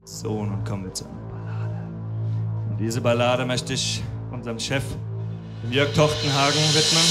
So, nun kommen wir zu einer Ballade. Und diese Ballade möchte ich unserem Chef, dem Jörg Tochtenhagen, widmen.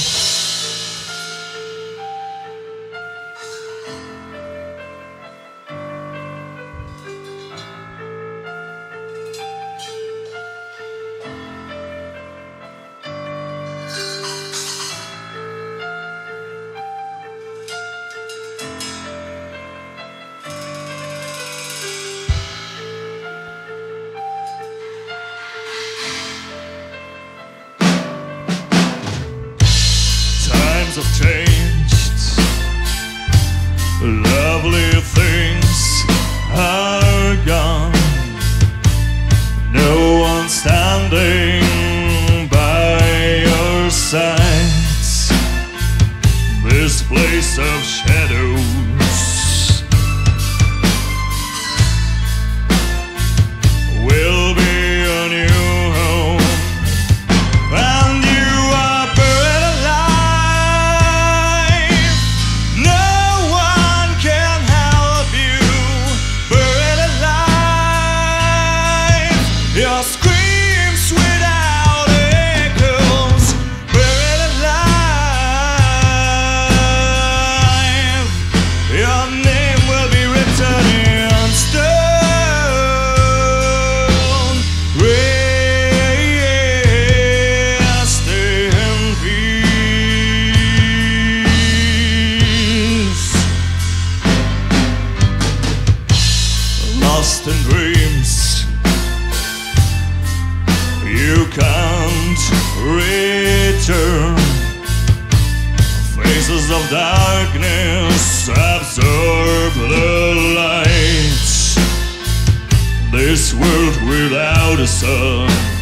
Have changed. Lovely things are gone. No one standing by your side. This place of shadows will be a new home. And you are buried alive. No one can help you. Buried alive. Your screams without echoes. Buried alive. Your name will be written in stone. Rest in peace. Lost in dreams, you can't return. Faces of darkness absorb the light. This world without a sun